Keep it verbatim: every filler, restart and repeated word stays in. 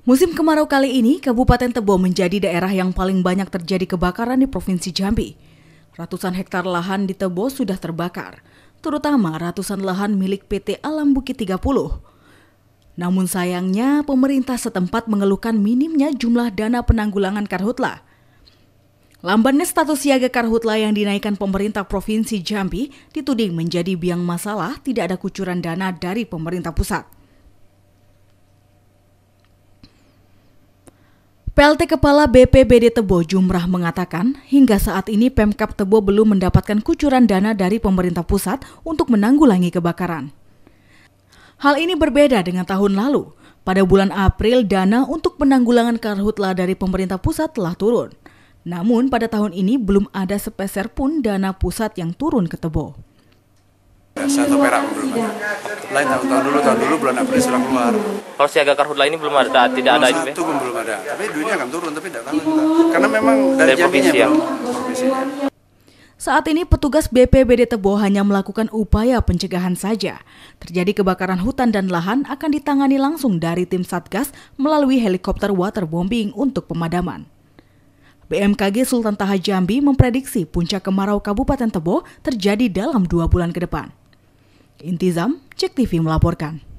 Musim kemarau kali ini, Kabupaten Tebo menjadi daerah yang paling banyak terjadi kebakaran di Provinsi Jambi. Ratusan hektar lahan di Tebo sudah terbakar, terutama ratusan lahan milik P T Alam Bukit tiga puluh. Namun sayangnya, pemerintah setempat mengeluhkan minimnya jumlah dana penanggulangan karhutla. Lambannya status siaga karhutla yang dinaikkan pemerintah Provinsi Jambi dituding menjadi biang masalah tidak ada kucuran dana dari pemerintah pusat. P L T Kepala B P B D Tebo Jumrah mengatakan, hingga saat ini Pemkab Tebo belum mendapatkan kucuran dana dari pemerintah pusat untuk menanggulangi kebakaran. Hal ini berbeda dengan tahun lalu. Pada bulan April, dana untuk penanggulangan karhutla dari pemerintah pusat telah turun. Namun pada tahun ini belum ada sepeser pun dana pusat yang turun ke Tebo. Satu perak belum ada. Lain tahun, tahun dulu, tahun dulu bulan April sudah keluar. Kalau siaga karhutla ini belum ada, tidak ada ini. Satu pun belum ada. Tapi duitnya akan turun, tapi tidak tahu kita. Karena memang dari, dari provinsi ya. Saat ini petugas B P B D Tebo hanya melakukan upaya pencegahan saja. Terjadi kebakaran hutan dan lahan akan ditangani langsung dari tim Satgas melalui helikopter waterbombing untuk pemadaman. B M K G Sultan Taha Jambi memprediksi puncak kemarau Kabupaten Tebo terjadi dalam dua bulan ke depan. Intizam, Cek T V melaporkan.